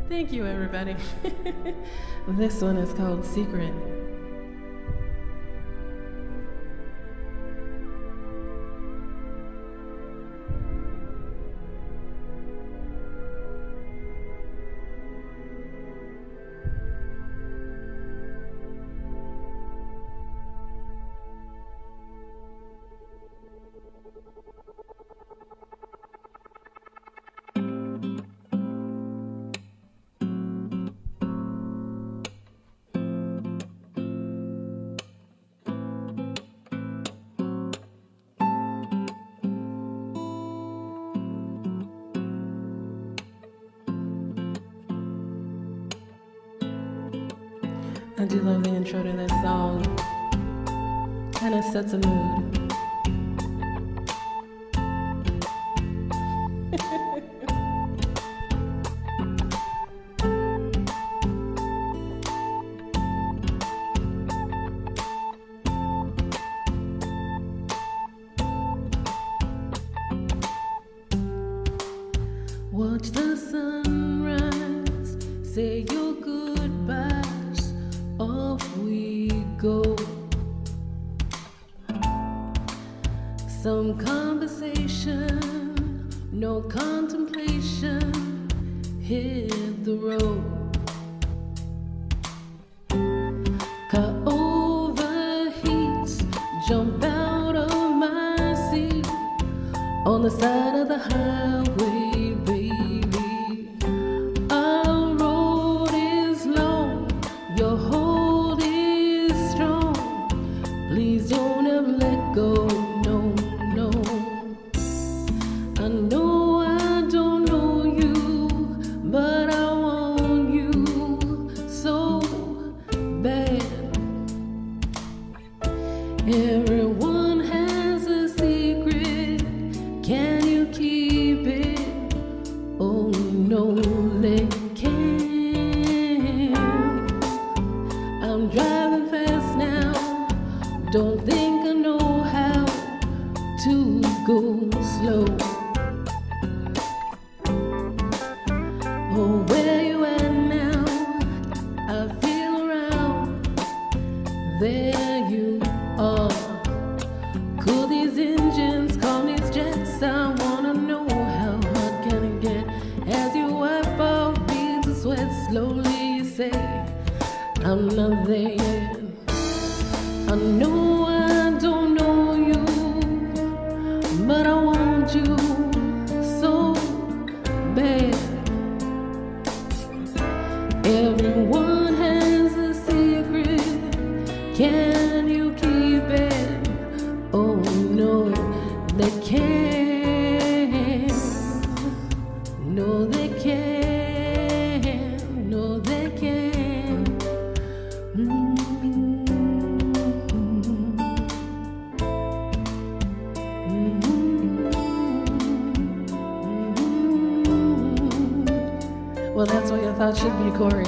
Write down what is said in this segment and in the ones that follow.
Thank you, everybody. This one is called Secret. I do love the intro to this song. Kind of sets a mood. Watch the sunrise, say your goodbyes, off we go. Some conversation, no contemplation, hit the road. Car overheats, jump out of my seat on the side of the highway. Please don't ever let go, no, no. I know I don't know you, but I want you so bad. Everyone has a secret, can you keep it? Oh no, they can't. I'm driving fast now, don't think I know how to go slow. Oh, where you at now? I feel around. There you are. Cool these engines, calm these jets. I wanna know how hot can it get? As you wipe off beads of sweat, slowly you say, I'm not there yet. I know I don't know you, but I want you so bad. Everyone has a secret, can you keep it? Oh no, they can't. No, they can't. No, they can't. Well, that's what your thoughts should be, Corey.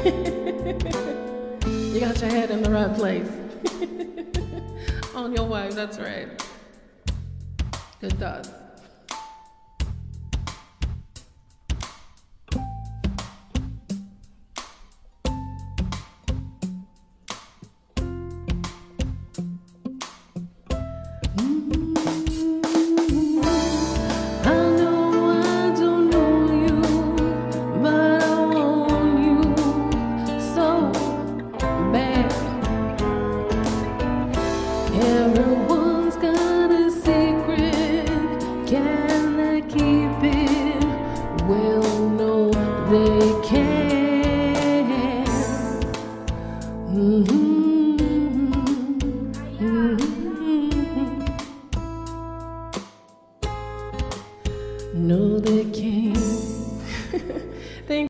You got your head in the right place. On your wife, that's right. Good thoughts. Everyone's got a secret, can they keep it? Well, no, they can't. No, they can't.